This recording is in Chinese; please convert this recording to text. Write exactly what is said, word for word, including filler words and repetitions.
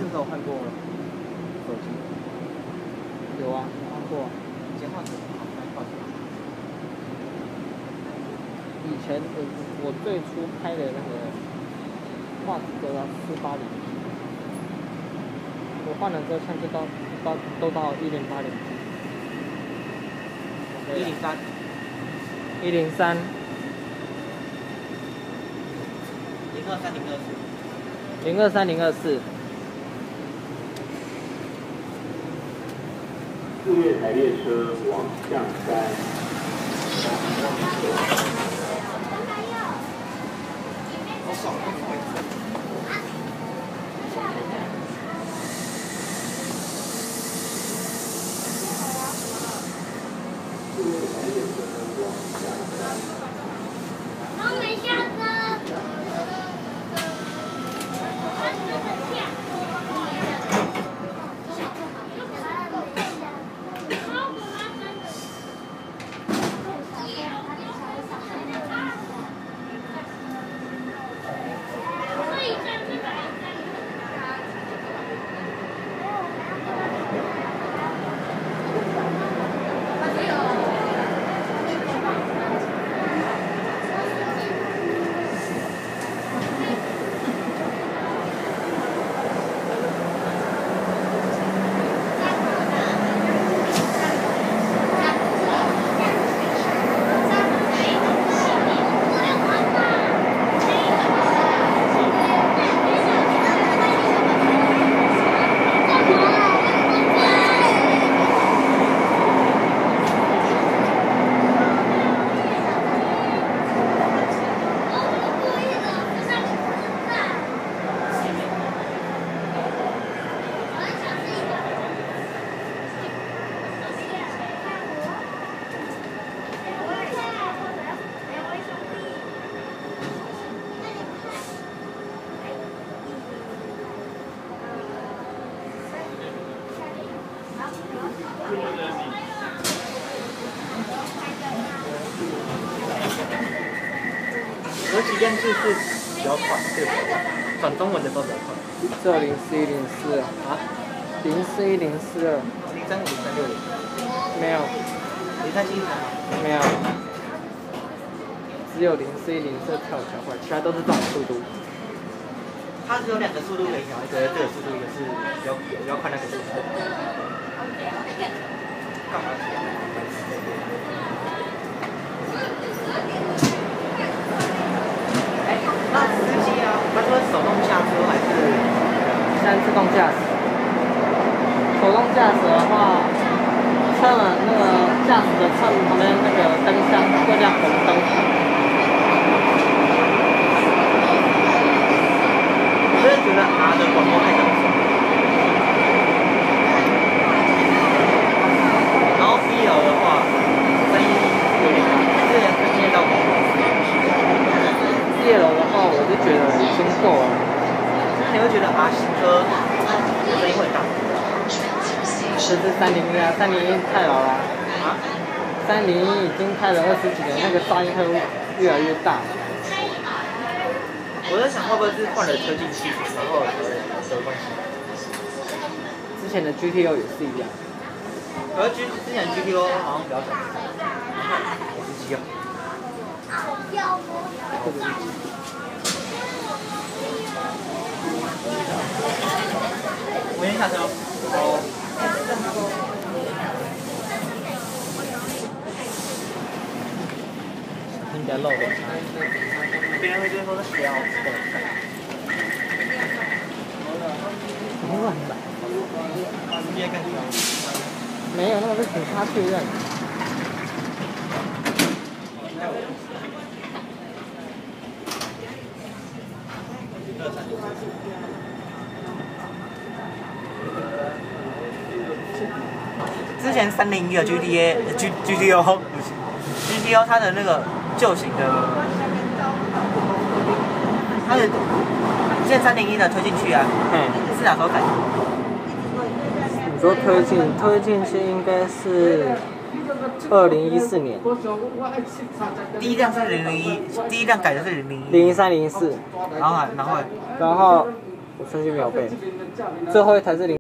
是都有换过手机？ 有啊，换过。 以前换什么？换什么？ 以前我我最初拍的那个画质都要四八零 P， 我换了之后像就到到都到一零八零 P。 一零三。 一零三。 零二三零二四。 零二三零二四。 四月台列车往象山。 好爽啊！ 我没下车。 有几件事是比较快，对吧？转中文的都比较快。 这零四一零四啊，零四一零四二。 零三五零三六零。 没有。 零三七零三。 没有。只有零四一零四跳比较快，其他都是这种速度。 它只有两个速度可以调，一个是这个速度，一个是比较比较快那个速度。干嘛？哎，那司机啊，他说手动下车还是现在自动驾驶？手动驾驶的话，车门那个驾驶的车门旁边那个灯箱会亮红灯。 我真的觉得它的广播太小声。然后一楼的话，声音有点大，之前分接到广播。 一楼的话，我就觉得已经够了。 那你会觉得啊，新车声音会大？ 这是三零一啊，三零一太老了。 啊？ 三零一已经开了二十几年，那个噪音会越来越大。 我在想会不会是换了推进器，然后有关系。 之前的 G T O 也是一样。 而 G 之前 G T O 好像比较少，我是机啊。 或者是我先下车哦。哦。 应该漏点。 别人会觉得说是小的。 乱来。 直接更小。 没有，那个是警察确认。 之前三零一的 G T A G G T O。G T O 它的那个旧型的，它的现在三零一的推进器啊， 嗯， 是哪时候改的？ 你说推进推进器应该是二零一四年。 第一辆是零零一，第一辆改的是零零一。 零一三零四。 然后然后然后我顺序秒背，最后一台是零。